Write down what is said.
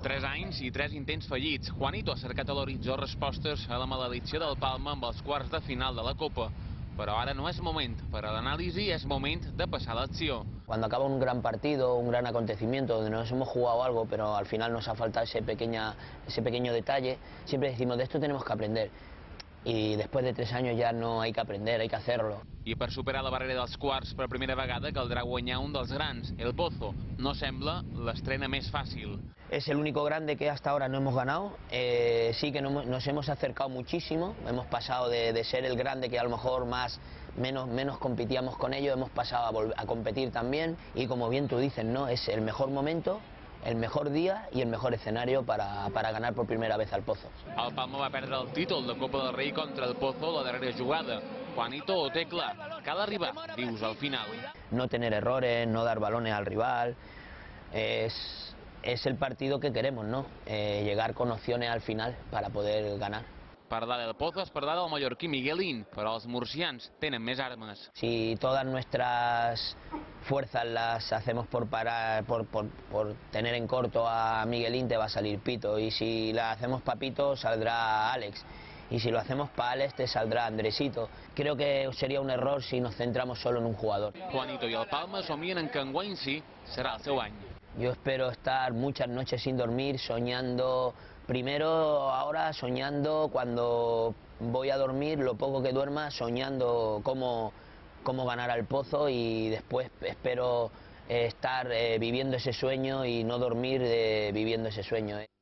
3 anys i 3 intents fallits. Juanito ha cercat a l'horitzó respostes a la maledicció del Palma amb els quarts de final de la Copa. Però ara no es moment para la análisis, es moment de pasar a la acción. Cuando acaba un gran partido, un gran acontecimiento, donde nos hemos jugado algo, pero al final nos ha faltado ese pequeño detalle, siempre decimos, de esto tenemos que aprender. Y después de 3 años ya no hay que aprender, hay que hacerlo. I per superar la barrera dels quarts per primera vegada caldrà guanyar un dels grans, el Pozo. No sembla l'estrena més fàcil. Es el único grande que hasta ahora no hemos ganado. Sí que nos hemos acercado muchísimo. Hemos pasado de ser el grande que a lo mejor menos competíamos con ellos, hemos pasado a competir también. Y como bien tú dices, ¿no? Es el mejor momento, el mejor día y el mejor escenario para ganar por primera vez al Pozo. El Palma va perdre el títol de Copa del Rei contra el Pozo la darrera jugada. Juanito ho té clar, cal arribar, dius, al final. No tener errores, no dar balones al rival, es el partido que queremos, ¿no? Llegar con opciones al final para poder ganar. Parlar del Pozo es parlar del mallorquí Miguelín, però els murcians tenen més armes. Si todas nuestras fuerzas las hacemos por tener en corto a Miguelín, te va a salir Pito, y si la hacemos para Pito saldrá Alex, y si lo hacemos para Alex te saldrá Andresito. Creo que sería un error si nos centramos solo en un jugador. Juanito i el Palma somien en que enguany sí serà el seu any. Yo espero estar muchas noches sin dormir, soñando, primero ahora soñando cuando voy a dormir, lo poco que duerma, soñando cómo ganar al Pozo, y después espero estar viviendo ese sueño y no dormir viviendo ese sueño.